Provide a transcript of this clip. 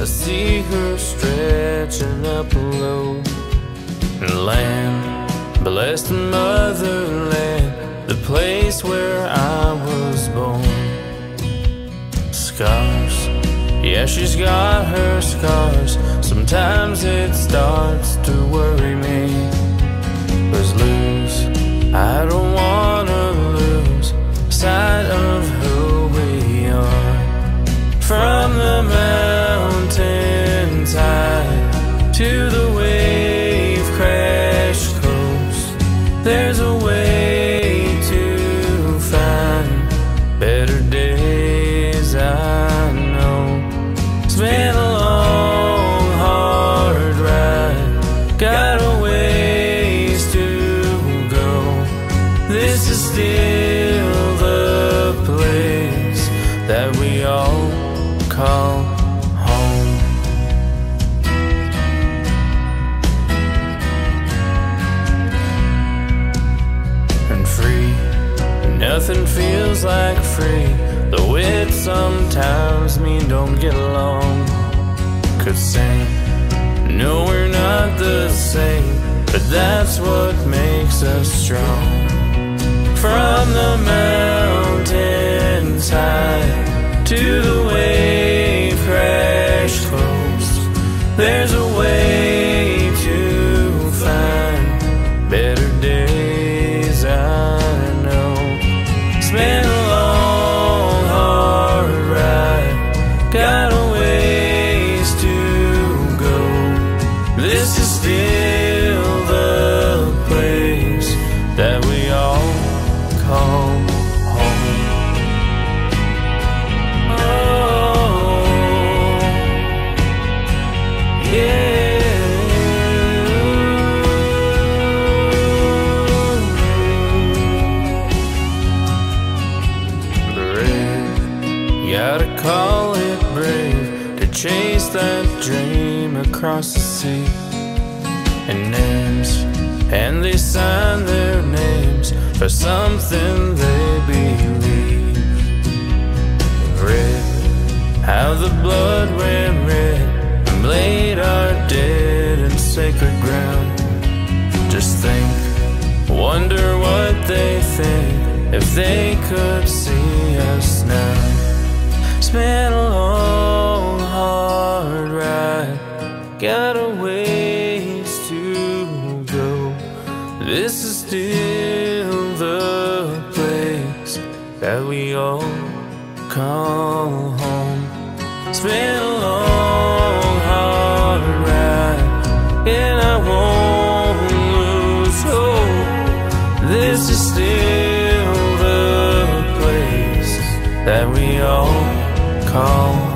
I see her stretching up below. Land, blessed motherland, the place where I was born. Scars, yeah, she's got her scars. Sometimes it starts to worry me. Lose, I don't wanna lose sight of who we are. From the mountainside to the wave crash coast, there's a way to find better days, I know. It's been a long, hard ride, got a ways to go. This is still the place that we all call home. And free, nothing feels like free, though it sometimes mean don't get along. Could say, no, we're not the same, but that's what makes us strong. From the mountainside to the wave crash coast, there's a way to find better days, I know. It's been a long, hard ride, got a ways to go. This is still the place that we all call home. Gotta call it brave to chase that dream across the sea. And names, and they sign their names for something they believe. Red, how the blood ran red and laid our dead in sacred ground. Just think, wonder what they think if they could see us now. It's been a long, hard ride, got a ways to go. This is still the place that we all call home. It's been a long, hard ride, and I won't lose hope. This is still the place that we all call